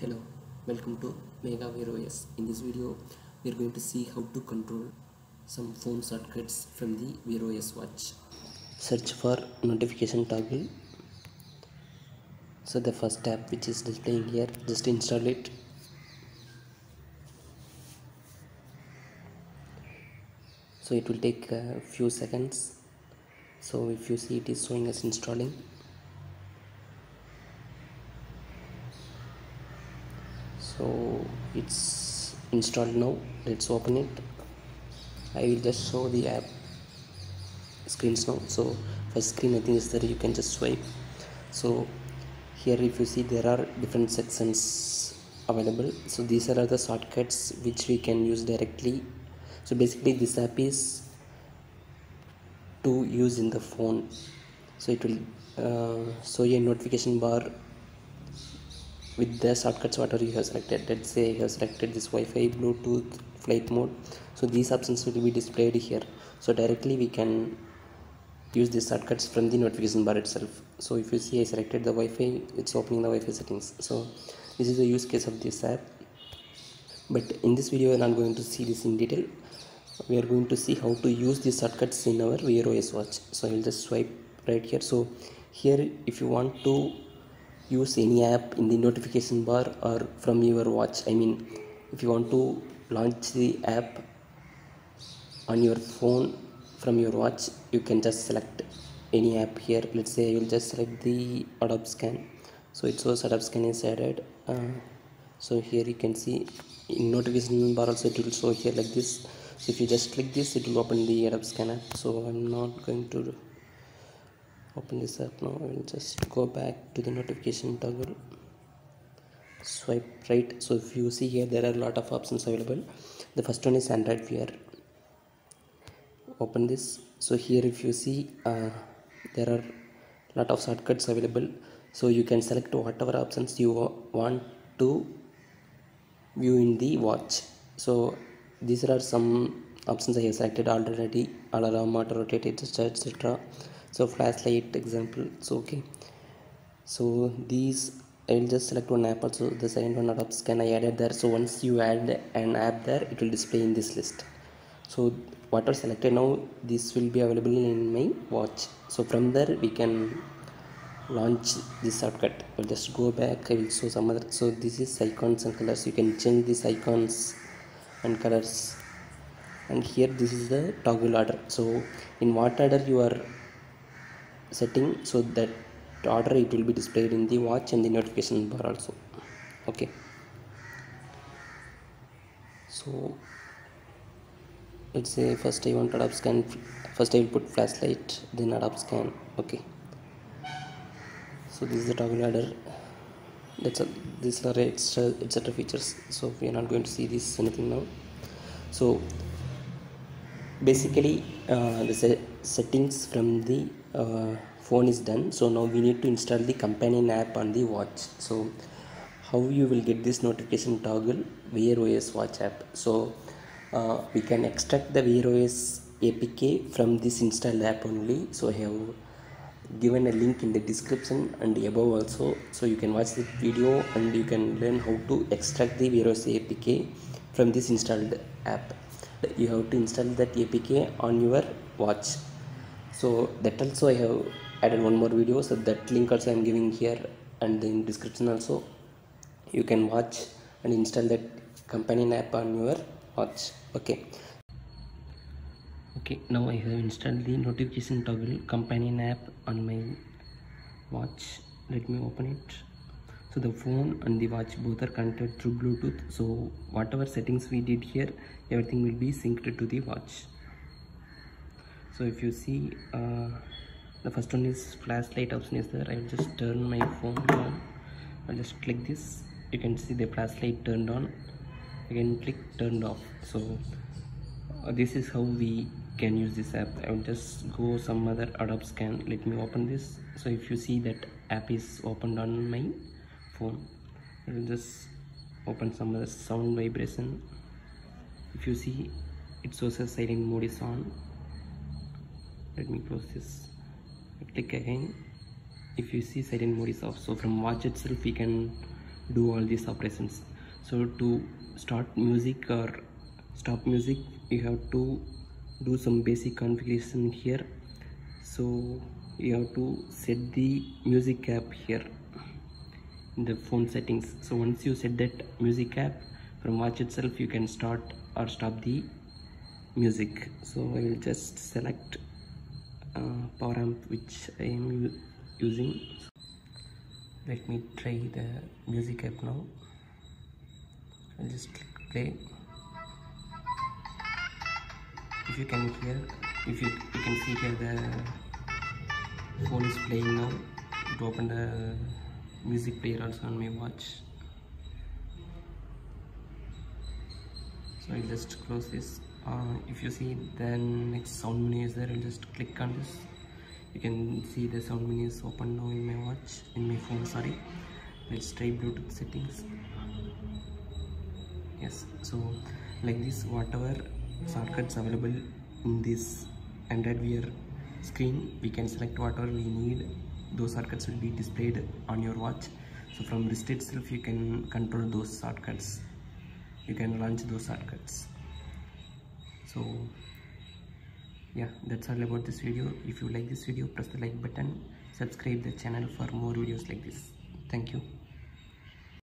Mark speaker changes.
Speaker 1: Hello, welcome to Mega Wear OS. In this video, we are going to see how to control some phone shortcuts from the Wear OS watch. Search for notification toggle. So the first app which is displaying here, just install it. So it will take a few seconds. So if you see, it is showing us installing. So it's installed now. Let's open it. I will just show the app screens now. So first screen, I think, is that you can just swipe. So here if you see, there are different sections available. So these are the shortcuts which we can use directly. So basically this app is to use in the phone. So it will show a notification bar with the shortcuts whatever you have selected. Let's say I have selected this Wi-Fi, Bluetooth, flight mode. So these options will be displayed here. So directly we can use these shortcuts from the notification bar itself. So if you see, I selected the Wi-Fi, it's opening the Wi-Fi settings. So this is the use case of this app. But in this video, we are not going to see this in detail. We are going to see how to use these shortcuts in our Wear OS watch. So I will just swipe right here. So here, if you want to use any app in the notification bar or from your watch, I mean, if you want to launch the app on your phone from your watch, you can just select any app here. Let's say I will just select the Adobe Scan. So it shows Adobe Scan is added. So here you can see in notification bar also it will show here like this. So if you just click this, it will open the Adobe Scan app. So I'm not going to open this app now. I will just go back to the notification toggle, swipe right. So if you see here, there are a lot of options available. The first one is Android Wear. Open this. So here if you see, there are a lot of shortcuts available. So you can select whatever options you want to view in the watch. So these are some options I have selected already: alarm, auto rotate, etc. So flashlight example. So okay, so these I will just select one app. Also the second one, Adobe Scan, I added there. So once you add an app there, it will display in this list. So what are selected now, this will be available in my watch. So from there we can launch this shortcut. I'll just go back. I will show some other. So this is icons and colors. You can change these icons and colors. And here this is the toggle order. So in what order you are setting, so that order it will be displayed in the watch and the notification bar also. Okay. So let's say first I want Adobe Scan. First I will put flashlight, then Adobe Scan. Okay. So this is the toggle order. These are etc features. So we are not going to see this anything now. So basically the settings from the phone is done. So now we need to install the companion app on the watch. So how you will get this notification toggle? Wear OS watch app. So we can extract the Wear OS APK from this installed app only. So I have given a link in the description and above also, so you can watch the video and you can learn how to extract the Wear OS APK from this installed app. You have to install that APK on your watch. So that also I have added one more video, so that link also I am giving here and in description also. You can watch and install that companion app on your watch. Okay, now I have installed the notification toggle companion app on my watch. Let me open it. So the phone and the watch both are connected through Bluetooth. So whatever settings we did here, everything will be synced to the watch. So if you see, the first one is flashlight option is there. I will just turn my phone on. I'll just click this. You can see the flashlight turned on. Again click turned off. So this is how we can use this app. I will just go some other Adobe Scan. Let me open this. So if you see, that app is opened on my phone. I will just open some other sound vibration. If you see, it shows a silent mode is on. Let me close this. I click again. If you see, silent mode is off. So from watch itself we can do all these operations. So to start music or stop music, you have to do some basic configuration here. So you have to set the music app here in the phone settings. So once you set that music app, from watch itself you can start or stop the music. So I will just select power amp which I am using. Let me try the music app now. I'll just click play. If you can hear, if you can see here, the phone is playing now. It opened the music player also on my watch. So I'll just close this. If you see the next sound menu is there, I'll just click on this. You can see the sound menu is open now in my watch, in my phone, sorry. Let's try Bluetooth settings. Yes, so like this, whatever shortcuts available in this Android Wear screen, we can select whatever we need. Those shortcuts will be displayed on your watch. So from wrist itself you can control those shortcuts. You can launch those shortcuts. So yeah, that's all about this video. If you like this video, press the like button, subscribe the channel for more videos like this. Thank you.